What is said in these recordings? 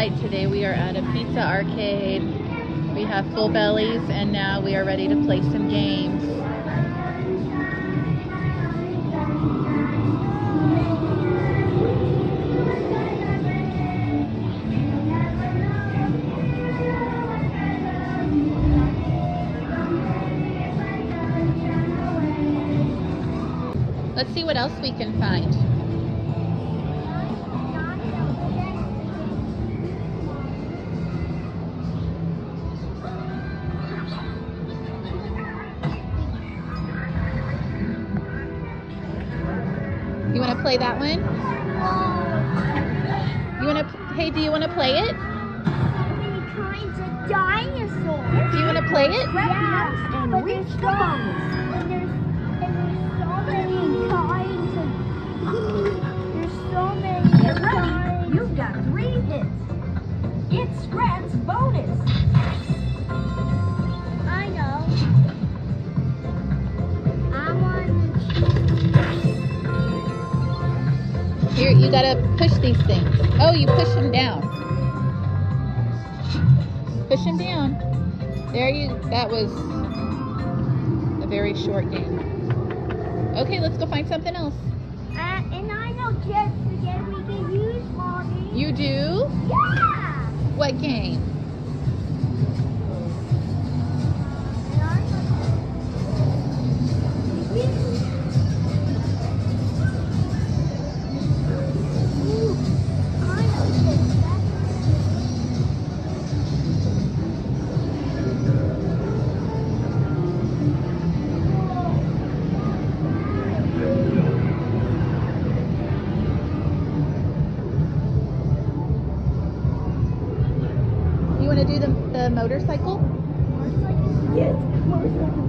night. Today we are at a pizza arcade. We have full bellies and now we are ready to play some games. Let's see what else we can find. You want to play that one? You want to? Hey, do you want to play it? Many kinds of dinosaurs. Do you want to play it? Yeah, and reach the bonus. There's so many Get ready. kinds. You've got 3 hits. It's Scrat's bonus. I know. I want to choose. Here, you gotta push these things. Oh, you push them down. Push them down. There you, that was a very short game. Okay, let's go find something else. And I know just again we can use, Mommy. You do? Yeah! What game? And I know. Ooh, I know just that. You want to do the motorcycle? Yes, motorcycle.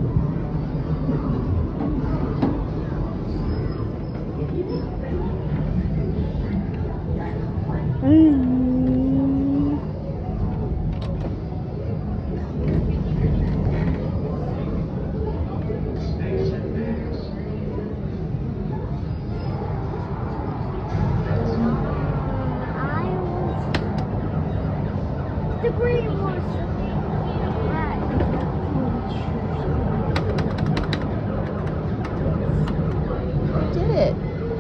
The green horse. You did it.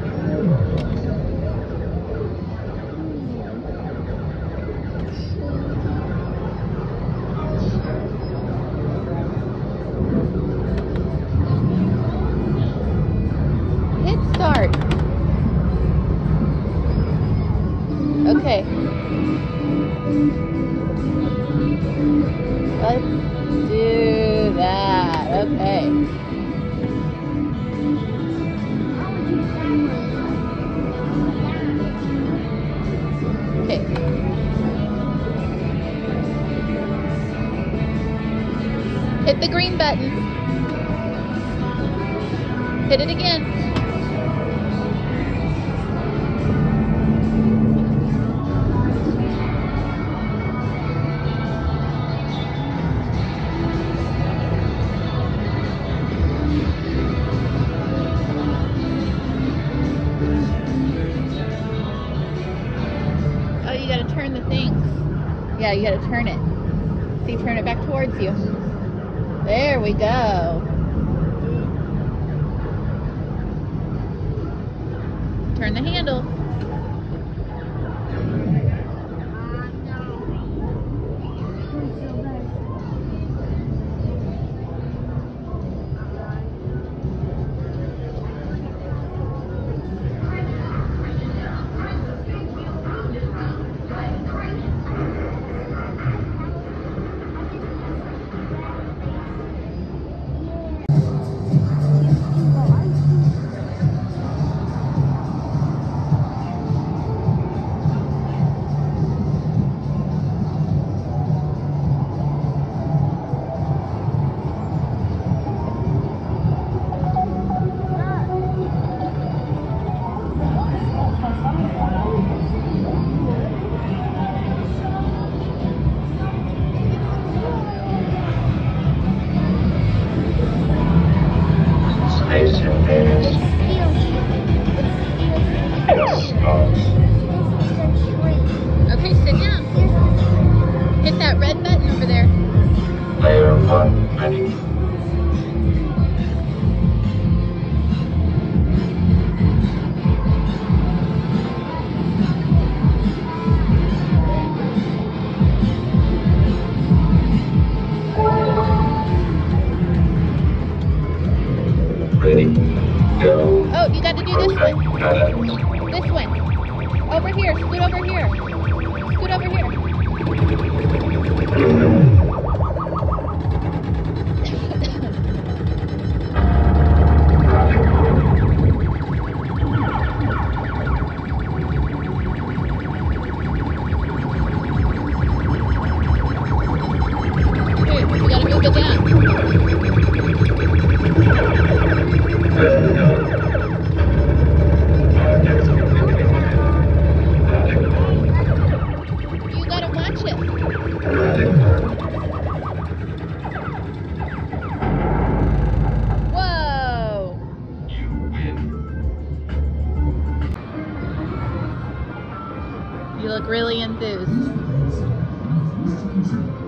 Hit start. Okay. Let's do that. Okay. Okay. Hit the green button. Hit it again. Oh, you gotta turn the things. Yeah, you gotta turn it. See, turn it back towards you. There we go. Turn the handle. Okay, sit down. Ready. Ready, go. Oh, you got to do this Contact one. pilots. This one. Over here. Scoot over here. Scoot over here. Here, we gotta move it down. You gotta watch it. Whoa! You win. You look really enthused.